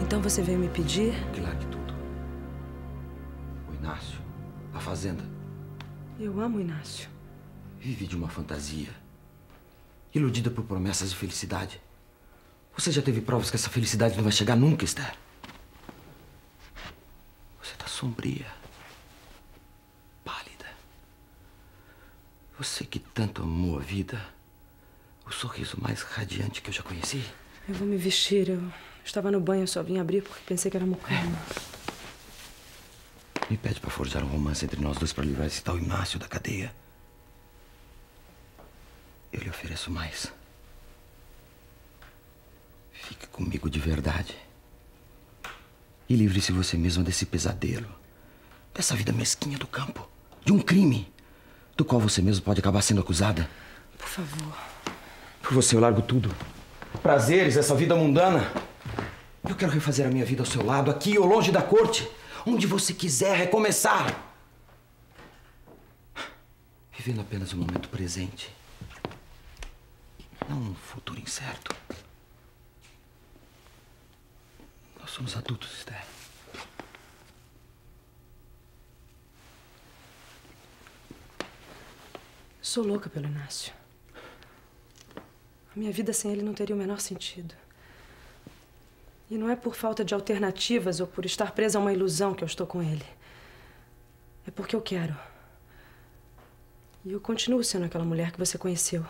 Então você veio me pedir? Que largue tudo. O Inácio, a fazenda. Eu amo o Inácio. Vive de uma fantasia. Iludida por promessas de felicidade. Você já teve provas que essa felicidade não vai chegar nunca, Esther? Você tá sombria. Pálida. Você que tanto amou a vida. O sorriso mais radiante que eu já conheci. Eu vou me vestir. Eu estava no banho, eu só vim abrir porque pensei que era mucama. Me pede pra forjar um romance entre nós dois pra livrar esse tal Inácio da cadeia. Eu lhe ofereço mais. Fique comigo de verdade. E livre-se você mesma desse pesadelo. Dessa vida mesquinha do campo. De um crime. Do qual você mesmo pode acabar sendo acusada. Por favor. Por você eu largo tudo. Prazeres, essa vida mundana. Eu quero refazer a minha vida ao seu lado, aqui ou longe da corte. Onde você quiser recomeçar. Vivendo apenas o momento presente. Não um futuro incerto. Nós somos adultos, Esther. Sou louca pelo Inácio. A minha vida sem ele não teria o menor sentido. E não é por falta de alternativas ou por estar presa a uma ilusão que eu estou com ele. É porque eu quero. E eu continuo sendo aquela mulher que você conheceu.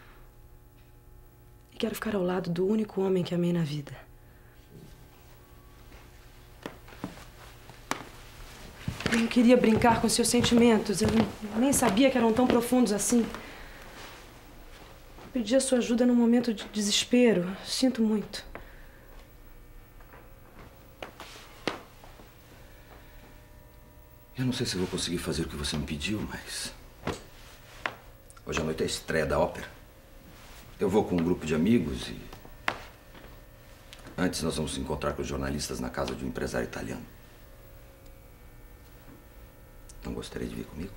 E quero ficar ao lado do único homem que amei na vida. Eu não queria brincar com seus sentimentos. Eu nem sabia que eram tão profundos assim. Eu pedi a sua ajuda num momento de desespero. Sinto muito. Eu não sei se vou conseguir fazer o que você me pediu, mas... hoje à noite é a estreia da ópera. Eu vou com um grupo de amigos e... antes nós vamos nos encontrar com os jornalistas na casa de um empresário italiano. Não gostaria de vir comigo?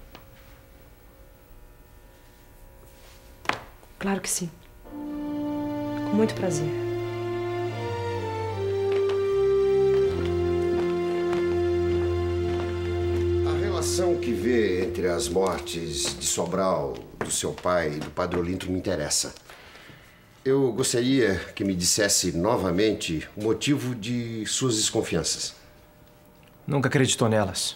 Claro que sim. Com muito prazer. A relação que vê entre as mortes de Sobral, do seu pai e do Padre Olinto me interessa. Eu gostaria que me dissesse novamente o motivo de suas desconfianças. Nunca acreditou nelas.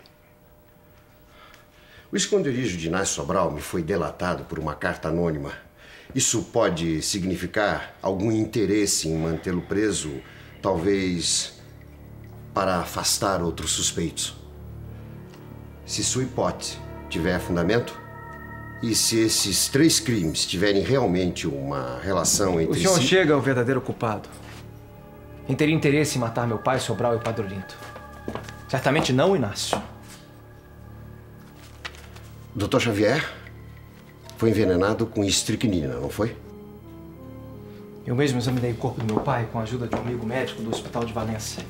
O esconderijo de Inácio Sobral me foi delatado por uma carta anônima. Isso pode significar algum interesse em mantê-lo preso, talvez para afastar outros suspeitos. Se sua hipótese tiver fundamento, e se esses 3 crimes tiverem realmente uma relação entre si... O senhor chega ao verdadeiro culpado. Quem teria interesse em matar meu pai, Sobral e Padre Olinto? Certamente não o Inácio. Dr. Xavier foi envenenado com estricnina, não foi? Eu mesmo examinei o corpo do meu pai com a ajuda de um amigo médico do Hospital de Valença.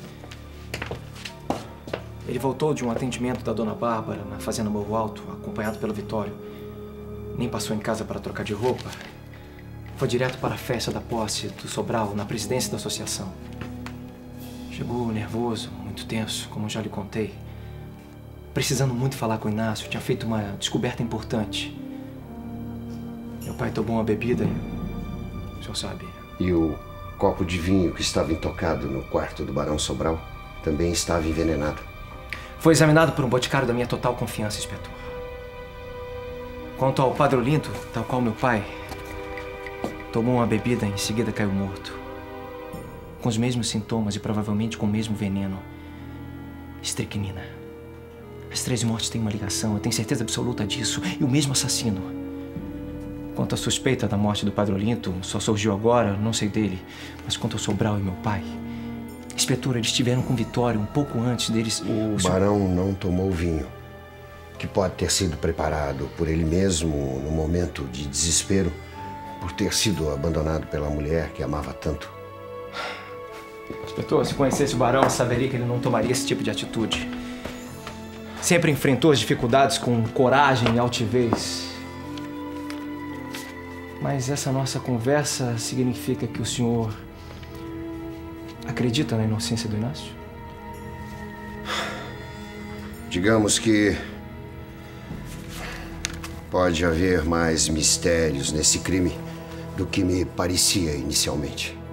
Ele voltou de um atendimento da Dona Bárbara na Fazenda Morro Alto, acompanhado pelo Vitório. Nem passou em casa para trocar de roupa. Foi direto para a festa da posse do Sobral, na presidência da associação. Chegou nervoso, muito tenso, como já lhe contei. Precisando muito falar com o Inácio, tinha feito uma descoberta importante. Meu pai tomou uma bebida, o senhor sabe. E o copo de vinho que estava intocado no quarto do Barão Sobral também estava envenenado. Foi examinado por um boticário da minha total confiança, inspetor. Quanto ao Padre Olinto, tal qual meu pai, tomou uma bebida e em seguida caiu morto. Com os mesmos sintomas e provavelmente com o mesmo veneno. Estricnina. As 3 mortes têm uma ligação, eu tenho certeza absoluta disso. E o mesmo assassino. Quanto à suspeita da morte do Padre Olinto, só surgiu agora, não sei dele. Mas quanto ao Sobral e meu pai... Inspetor, eles estiveram com Vitório um pouco antes deles... O barão não tomou vinho, que pode ter sido preparado por ele mesmo no momento de desespero, por ter sido abandonado pela mulher que amava tanto. Inspetor, se conhecesse o barão, saberia que ele não tomaria esse tipo de atitude. Sempre enfrentou as dificuldades com coragem e altivez. Mas essa nossa conversa significa que o senhor Acredita na inocência do Inácio? Digamos que pode haver mais mistérios nesse crime do que me parecia inicialmente.